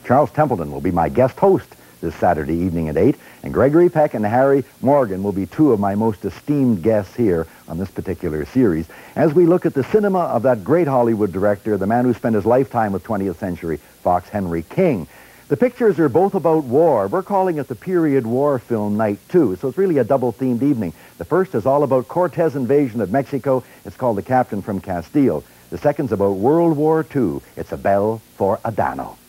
Charles Templeton will be my guest host this Saturday evening at 8, and Gregory Peck and Harry Morgan will be two of my most esteemed guests here on this particular series as we look at the cinema of that great Hollywood director, the man who spent his lifetime with 20th Century Fox, Henry King. The pictures are both about war. We're calling it the period war film night, too, so it's really a double-themed evening. The first is all about Cortez' invasion of Mexico. It's called The Captain from Castile. The second's about World War II. It's A Bell for Adano.